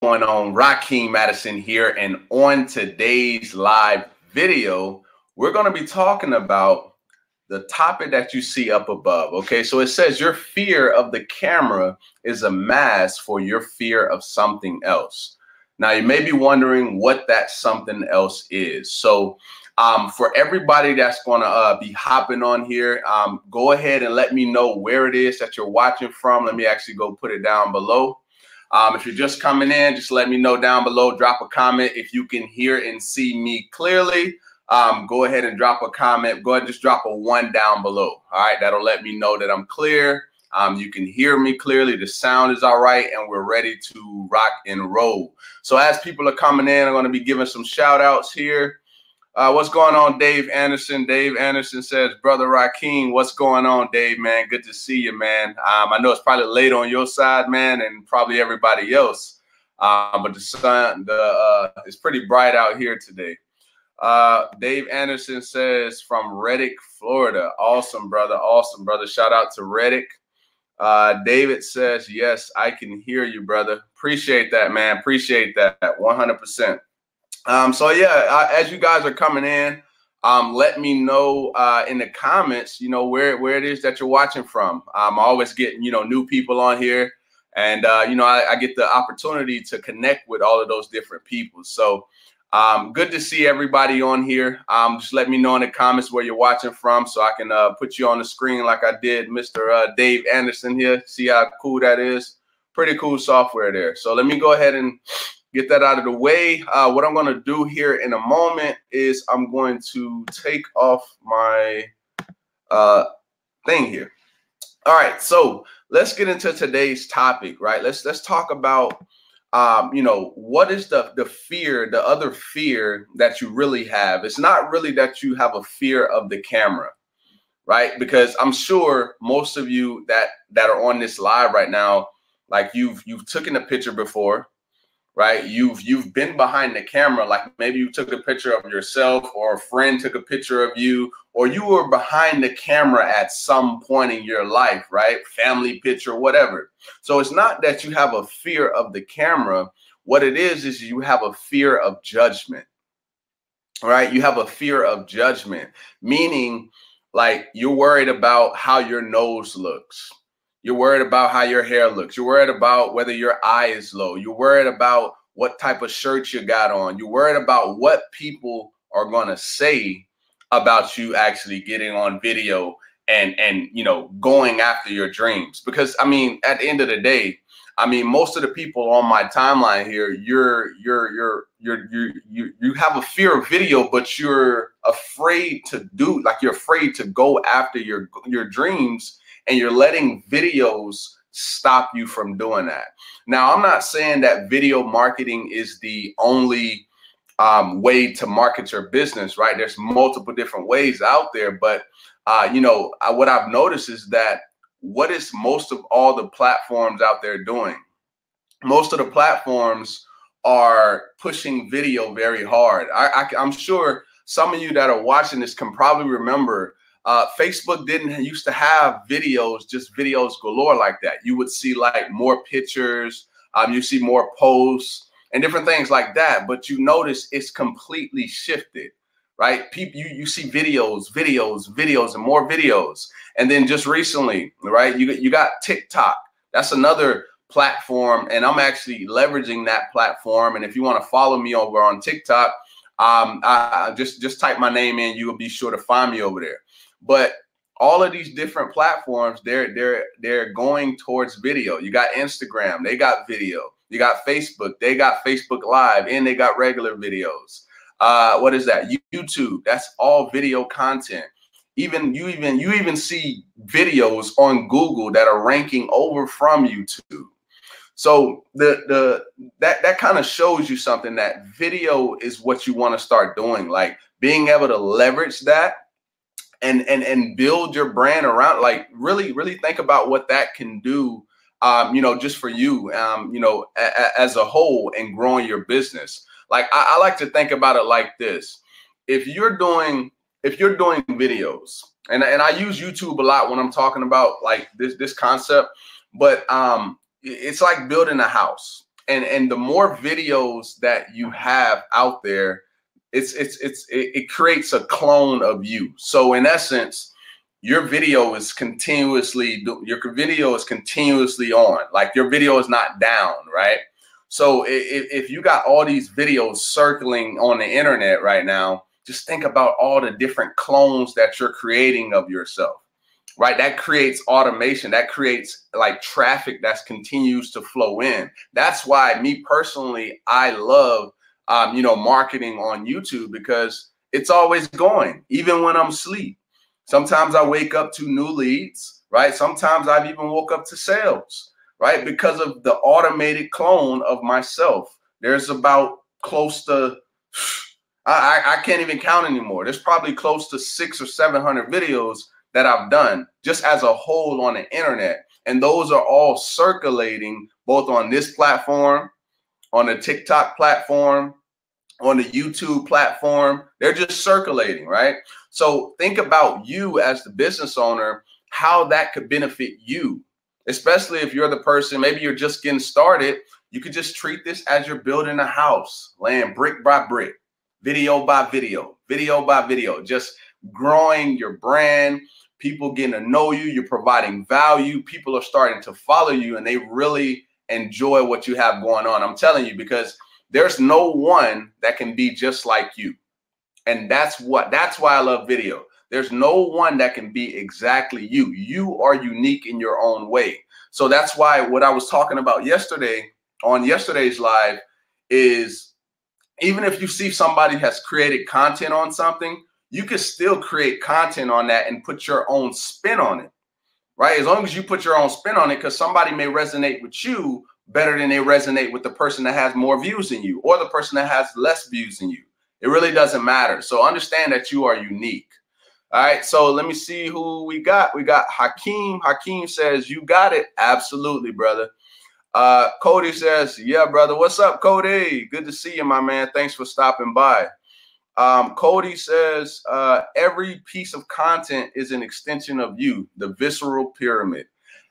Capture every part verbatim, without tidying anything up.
Going on? Rakeem Madison here, and on today's live video, we're going to be talking about the topic that you see up above. Okay, so it says your fear of the camera is a mask for your fear of something else. Now, you may be wondering what that something else is. So um, for everybody that's going to uh, be hopping on here, um, go ahead and let me know where it is that you're watching from. Let me actually go put it down below. Um, if you're just coming in, just let me know down below. Drop a comment if you can hear and see me clearly. Um, go ahead and drop a comment. Go ahead and just drop a one down below. All right, that'll let me know that I'm clear. Um, you can hear me clearly. The sound is all right, and we're ready to rock and roll. So as people are coming in, I'm going to be giving some shout outs here. Uh, what's going on, Dave Anderson? Dave Anderson says, Brother Rakeem, what's going on, Dave, man? Good to see you, man. Um, I know it's probably late on your side, man, and probably everybody else. Uh, but the sun, the uh, it's pretty bright out here today. Uh, Dave Anderson says from Reddick, Florida. Awesome, brother. Awesome, brother. Shout out to Reddick. Uh, David says, yes, I can hear you, brother. Appreciate that, man. Appreciate that one hundred percent. Um, so yeah, uh, as you guys are coming in, um, let me know uh, in the comments, you know, where, where it is that you're watching from. I'm always getting, you know, new people on here, and, uh, you know, I, I get the opportunity to connect with all of those different people. So um, good to see everybody on here. Um, just let me know in the comments where you're watching from so I can uh, put you on the screen like I did Mister Uh, Dave Anderson here. See how cool that is? Pretty cool software there. So let me go ahead and get that out of the way. Uh, what I'm going to do here in a moment is I'm going to take off my uh, thing here. All right, so let's get into today's topic, right? Let's let's talk about, um, you know, what is the the fear, the other fear that you really have? It's not really that you have a fear of the camera, right? Because I'm sure most of you that that are on this live right now, like you've you've taken a picture before. Right? You've you've been behind the camera, like maybe you took a picture of yourself or a friend took a picture of you, or you were behind the camera at some point in your life, right? Family picture, whatever. So it's not that you have a fear of the camera. What it is, is you have a fear of judgment, right? You have a fear of judgment, meaning like you're worried about how your nose looks. You're worried about how your hair looks. You're worried about whether your eye is low. You're worried about what type of shirt you got on. You're worried about what people are going to say about you actually getting on video and, and, you know, going after your dreams. Because, I mean, at the end of the day, I mean, most of the people on my timeline here, you're, you're, you're, you're, you you you have a fear of video, but you're afraid to do, like you're afraid to go after your, your dreams. And you're letting videos stop you from doing that. Now, I'm not saying that video marketing is the only um, way to market your business, right? There's multiple different ways out there. But, uh, you know, I, what I've noticed is that what is most of all the platforms out there doing? Most of the platforms are pushing video very hard. I, I, I'm sure some of you that are watching this can probably remember Uh, Facebook didn't used to have videos, just videos galore like that. You would see like more pictures, um, you see more posts and different things like that. But you notice it's completely shifted, right? People, you, you see videos, videos, videos, and more videos. And then just recently, right, you, you got TikTok. That's another platform. And I'm actually leveraging that platform. And if you want to follow me over on TikTok, um, I, I just, just type my name in. You will be sure to find me over there. But all of these different platforms, they're they're they're going towards video. You got Instagram, they got video. You got Facebook, they got Facebook Live, and they got regular videos. Uh, what is that? YouTube, that's all video content. Even you even you even see videos on Google that are ranking over from YouTube. So the the that that kind of shows you something, that video is what you want to start doing, like being able to leverage that. And, and, and build your brand around, like really, really think about what that can do, um, you know, just for you, um, you know, a, a, as a whole, and growing your business. Like I, I like to think about it like this. If you're doing, if you're doing videos, and, and I use YouTube a lot when I'm talking about like this, this concept, but um, it's like building a house. and and the more videos that you have out there, it's it's it's it, it creates a clone of you. So in essence, your video is continuously your video is continuously on. Like your video is not down, right? So if, if you got all these videos circling on the internet right now, just think about all the different clones that you're creating of yourself, right? That creates automation. That creates like traffic that continues to flow in. That's why me personally, I love, um, you know, marketing on YouTube, because it's always going, even when I'm asleep. Sometimes I wake up to new leads, right? Sometimes I've even woke up to sales, right? Because of the automated clone of myself. There's about close to, I, I can't even count anymore. There's probably close to six or seven hundred videos that I've done just as a whole on the internet. And those are all circulating both on this platform, on the TikTok platform, on the YouTube platform. They're just circulating, right? So think about you as the business owner, how that could benefit you, especially if you're the person, maybe you're just getting started. You could just treat this as you're building a house, laying brick by brick, video by video, video by video, just growing your brand, people getting to know you, you're providing value, people are starting to follow you, and they really enjoy what you have going on. I'm telling you, because there's no one that can be just like you. And that's what, that's why I love video. There's no one that can be exactly you. You are unique in your own way. So that's why what I was talking about yesterday on yesterday's live is, even if you see somebody has created content on something, you can still create content on that and put your own spin on it, right? As long as you put your own spin on it, because somebody may resonate with you better than they resonate with the person that has more views than you, or the person that has less views than you. It really doesn't matter. So understand that you are unique. All right. So let me see who we got. We got Hakeem. Hakeem says, you got it. Absolutely, brother. Uh, Cody says, yeah, brother. What's up, Cody? Good to see you, my man. Thanks for stopping by. Um, Cody says, uh, every piece of content is an extension of you, the visceral pyramid.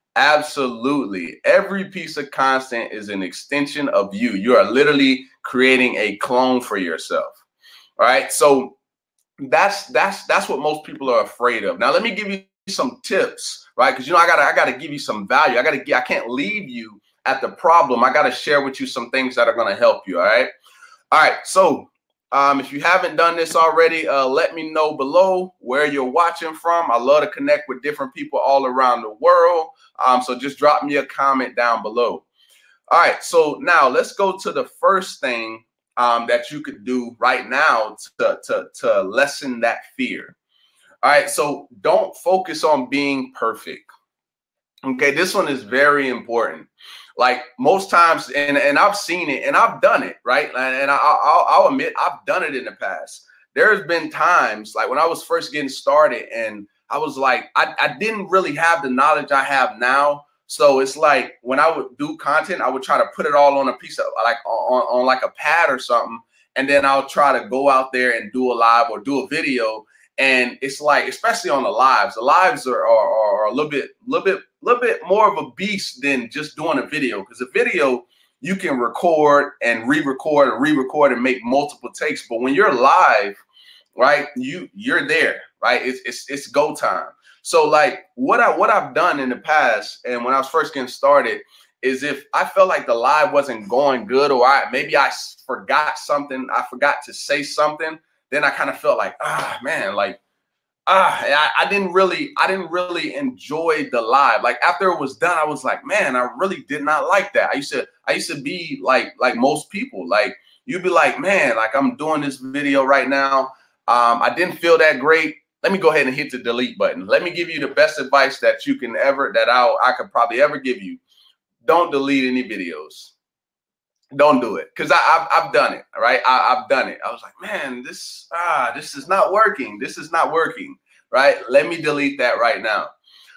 Absolutely. Every piece of content is an extension of you. You are literally creating a clone for yourself. All right. So that's that's that's what most people are afraid of. Now, let me give you some tips, right? Because, you know, I gotta I gotta give you some value. I gotta I can't leave you at the problem. I gotta share with you some things that are gonna help you. All right. All right. So um, if you haven't done this already, uh, let me know below where you're watching from. I love to connect with different people all around the world. Um, so just drop me a comment down below. All right. So now let's go to the first thing um, that you could do right now to, to, to lessen that fear. All right. So don't focus on being perfect. Okay. This one is very important. Like most times, and, and I've seen it and I've done it, right? And, and I, I'll, I'll admit I've done it in the past. There's been times like when I was first getting started and I was like, I, I didn't really have the knowledge I have now. So it's like when I would do content, I would try to put it all on a piece of like on, on like a pad or something. And then I'll try to go out there and do a live or do a video. And it's like, especially on the lives, the lives are, are, are a little bit, little bit, little bit more of a beast than just doing a video. Because a video, you can record and re-record and re-record and make multiple takes. But when you're live, right, you you're there, right? It's it's it's go time. So like what I what I've done in the past, and when I was first getting started, is if I felt like the live wasn't going good, or I maybe I forgot something, I forgot to say something. Then I kind of felt like, ah, man, like, ah, I, I didn't really, I didn't really enjoy the live. Like after it was done, I was like, man, I really did not like that. I used to, I used to be like, like most people, like you'd be like, man, like I'm doing this video right now. Um, I didn't feel that great. Let me go ahead and hit the delete button. Let me give you the best advice that you can ever, that I'll, I could probably ever give you. Don't delete any videos. Don't do it, because I've I've done it. All right, I, I've done it. I was like, man, this ah, this is not working. This is not working. Right? Let me delete that right now.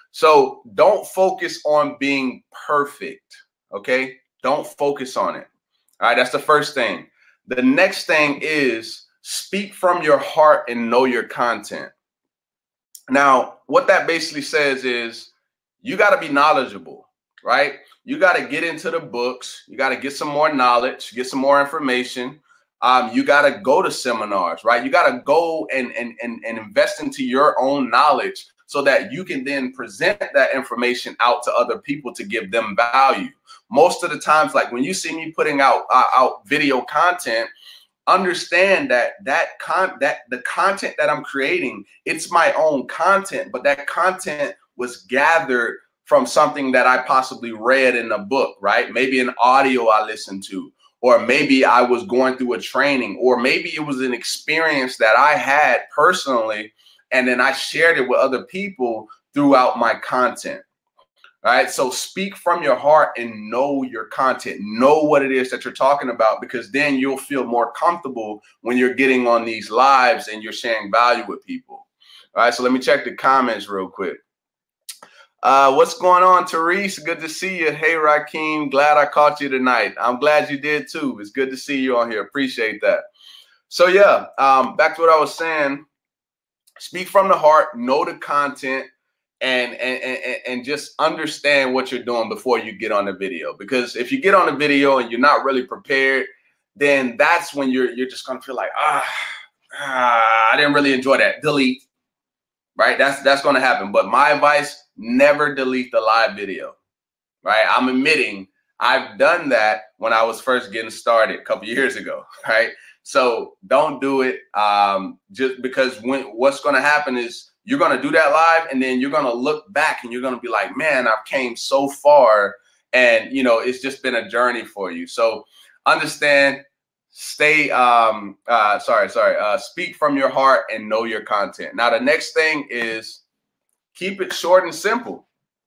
So don't focus on being perfect. Okay? Don't focus on it. All right. That's the first thing. The next thing is speak from your heart and know your content. Now, what that basically says is you got to be knowledgeable. right? You got to get into the books. You got to get some more knowledge, get some more information. Um, you got to go to seminars, right? You got to go and, and, and, and invest into your own knowledge so that you can then present that information out to other people to give them value. Most of the times, like when you see me putting out uh, out video content, understand that that con that the content that I'm creating, it's my own content, but that content was gathered from something that I possibly read in a book, right? Maybe an audio I listened to, or maybe I was going through a training, or maybe it was an experience that I had personally, and then I shared it with other people throughout my content. All right. So speak from your heart and know your content. Know what it is that you're talking about, because then you'll feel more comfortable when you're getting on these lives and you're sharing value with people. All right. So let me check the comments real quick. Uh, what's going on, Therese? Good to see you. Hey, Rakeem. Glad I caught you tonight. I'm glad you did too. It's good to see you on here. Appreciate that. So yeah, um, back to what I was saying. Speak from the heart. Know the content. And, and, and, and just understand what you're doing before you get on the video. Because if you get on the video and you're not really prepared, then that's when you're, you're just going to feel like, ah, ah, I didn't really enjoy that. Delete, right? That's, that's going to happen. But my advice, never delete the live video, right? I'm admitting I've done that when I was first getting started a couple years ago, right? So don't do it um, just because when what's going to happen is, you're going to do that live, and then you're going to look back and you're going to be like, man, I've came so far, and, you know, it's just been a journey for you. So understand, stay, um, uh, sorry, sorry, uh, speak from your heart and know your content. Now, the next thing is keep it short and simple.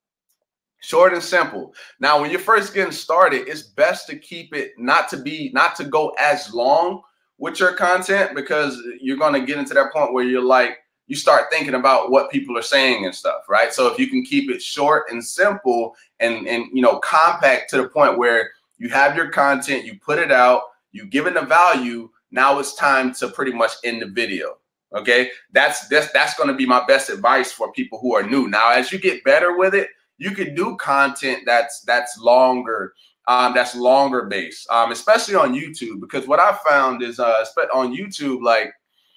Short and simple. Now, when you're first getting started, it's best to keep it not to be, not to go as long with your content, because you're going to get into that point where you're like, you start thinking about what people are saying and stuff, right? So if you can keep it short and simple and, and you know, compact to the point where you have your content, you put it out, you give it the value, now it's time to pretty much end the video, okay? That's, that's, that's going to be my best advice for people who are new. Now, as you get better with it, you can do content that's, that's longer, um, that's longer based, um, especially on YouTube, because what I found is uh, on YouTube, like,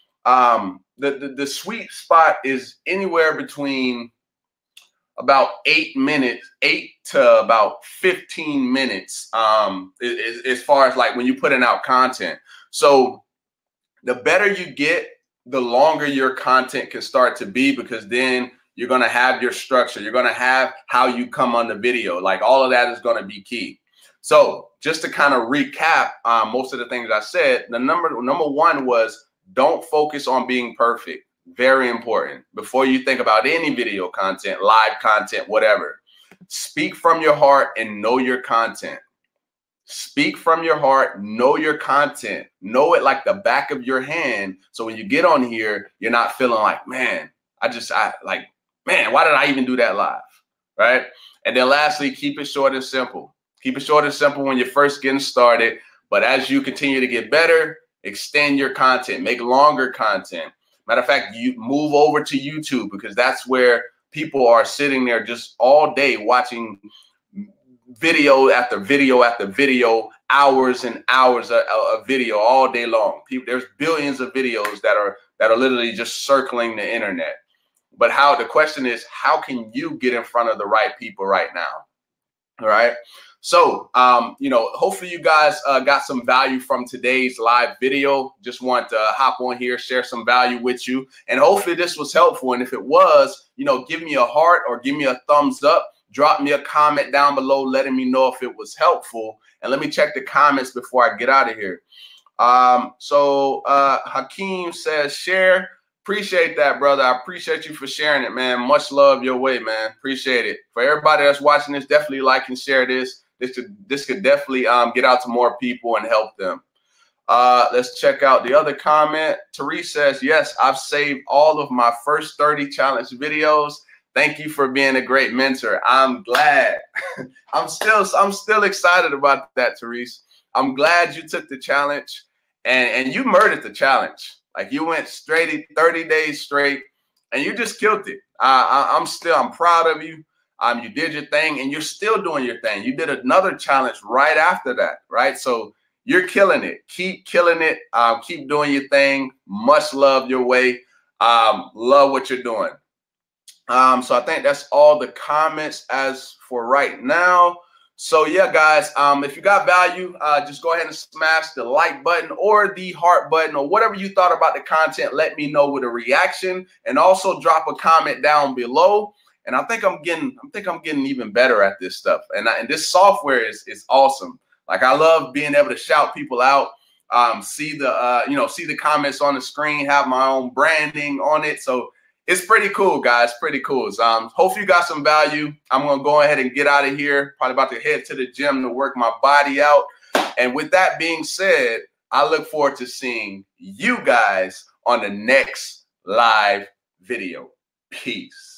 um, the, the, the sweet spot is anywhere between about eight minutes, eight to about fifteen minutes, um, as, as far as like when you're putting out content. So the better you get, the longer your content can start to be, because then you're going to have your structure. You're going to have how you come on the video. Like all of that is going to be key. So just to kind of recap um, most of the things I said, the number, number one was, don't focus on being perfect. Very important. Before you think about any video content, live content, whatever, speak from your heart and know your content. Speak from your heart, know your content, know it like the back of your hand. So when you get on here, you're not feeling like, man, I just, I like, man, why did I even do that live? Right. And then lastly, keep it short and simple. Keep it short and simple when you're first getting started. But as you continue to get better, extend your content, make longer content. Matter of fact, you move over to YouTube, because that's where people are sitting there just all day watching video after video after video, hours and hours of, of video all day long. People, there's billions of videos that are that are literally just circling the internet. But how the question is, how can you get in front of the right people right now? All right. So, um, you know, hopefully you guys uh, got some value from today's live video. Just want to hop on here, share some value with you. And hopefully this was helpful. And if it was, you know, give me a heart or give me a thumbs up. Drop me a comment down below letting me know if it was helpful. And let me check the comments before I get out of here. Um, so uh, Hakeem says, share. Appreciate that, brother. I appreciate you for sharing it, man. Much love your way, man. Appreciate it. For everybody that's watching this, definitely like and share this. This could, this could definitely um, get out to more people and help them. Uh, let's check out the other comment. Therese says, yes, I've saved all of my first thirty challenge videos. Thank you for being a great mentor. I'm glad. I'm still, I'm still excited about that, Therese. I'm glad you took the challenge and, and you murdered the challenge. Like you went straight thirty days straight and you just killed it. I, I, I'm still, I'm proud of you. Um, you did your thing and you're still doing your thing. You did another challenge right after that, right? So you're killing it. Keep killing it. Um, keep doing your thing. Much love your way. Um, love what you're doing. Um, so I think that's all the comments as for right now. So yeah, guys, um, if you got value, uh, just go ahead and smash the like button or the heart button or whatever you thought about the content. Let me know with a reaction, and also drop a comment down below. And I think I'm getting, I think I'm getting even better at this stuff. And, I, and this software is is awesome. Like, I love being able to shout people out, um, see the uh, you know, see the comments on the screen, have my own branding on it. So it's pretty cool, guys. Pretty cool. So, um, hopefully you got some value. I'm going to go ahead and get out of here. Probably about to head to the gym to work my body out. And with that being said, I look forward to seeing you guys on the next live video. Peace.